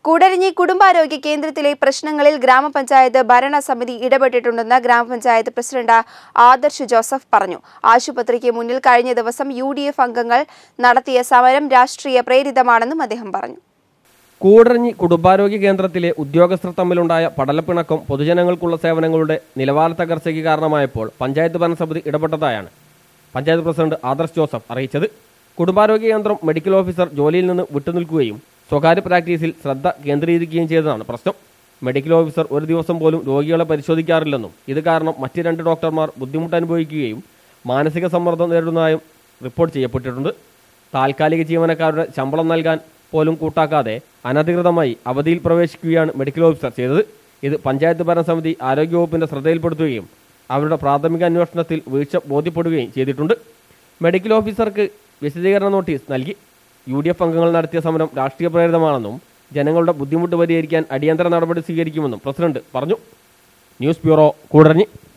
കൂടരഞ്ഞി കുടുംബാരോഗ്യ കേന്ദ്രത്തിലെ പ്രശ്നങ്ങളിൽ ഗ്രാമപഞ്ചായത്ത് ഭരണസമിതി ഇടപെട്ടിട്ടുണ്ടെന്ന് ഗ്രാമപഞ്ചായത്ത് പ്രസിഡന്റ് ആദർശ് ജോസഫ് പറഞ്ഞു. ആശുപത്രിക്ക് മുന്നിൽ കഴിഞ്ഞ ദിവസം UDF അംഗങ്ങൾ നടത്തിയ സമരം രാഷ്ട്രീയ പ്രേരിതമാണെന്നും അദ്ദേഹം പറഞ്ഞു. കൂടരഞ്ഞി കുടുംബാരോഗ്യ കേന്ദ്രത്തിലെ ഉദ്യോഗസ്ഥർ തമ്മിലുണ്ടായ പടലപ്പിണക്കം പൊതുജനങ്ങൾക്കുള്ള സേവനങ്ങളുടെ നിലവാര തകർച്ചയ്ക്ക് കാരണമായപ്പോൾ പഞ്ചായത്ത് ഭരണസമിതി ഇടപെട്ടതായാണ് പഞ്ചായത്ത് പ്രസിഡന്റ് ആദർശ് ജോസഫ് അറിയിച്ചത്. കുടുംബാരോഗ്യ കേന്ദ്രം മെഡിക്കൽ ഓഫീസർ ജോലിയിൽ നിന്ന് വിട്ടുനിൽക്കുകയും സ്വകാര്യ പ്രാക്ടീസിൽ ശ്രദ്ധ കേന്ദ്രീകരിക്കുകയും ചെയ്തതാണ് പ്രശ്നം. മെഡിക്കൽ ഓഫീസർ ഒരു ദിവസം പോലും രോഗികളെ പരിശോധിക്കാറില്ലെന്നും ഇത് കാരണം മറ്റ് 2 ഡോക്ടർമാർ ബുദ്ധിമുട്ട് അനുഭവിക്കുകയും മാനസിക സമ്മർദ്ദം നേരിടുന്നതായും റിപ്പോർട്ട് ചെയ്യപ്പെട്ടിട്ടുണ്ട്. താൽക്കാലിക ജീവനക്കാരുടെ ശമ്പളം നൽകാൻ പോലും കൂട്ടാക്കാതെ അനധികൃതമായി അവധിയിൽ പ്രവേശിക്കുകയാണ് മെഡിക്കൽ ഓഫീസർ ചെയ്തത്. ഇത് പഞ്ചായത്ത് ഭരണസമിതി ആരോഗ്യവകുപ്പിന്റെ ശ്രദ്ധയിൽപ്പെടുത്തുകയും അവരുടെ പ്രാഥമിക അന്വേഷണത്തിൽ വീഴ്ച ബോധ്യപ്പെടുകയും ചെയ്തിട്ടുണ്ട്. മെഡിക്കൽ ഓഫീസർക്ക് വിശദീകരണ നോട്ടീസ് നൽകി. UDF അംഗങ്ങൾ നടത്തിയ സമരം രാഷ്ട്രീയ പ്രേരിതമാണെന്നും ജനങ്ങളുടെ ബുദ്ധിമുട്ട് പരിഹരിക്കാൻ അടിയന്തര നടപടി സ്വീകരിക്കുമെന്നും പ്രസിഡന്റ് പറഞ്ഞു. News bureau, Koodaranji.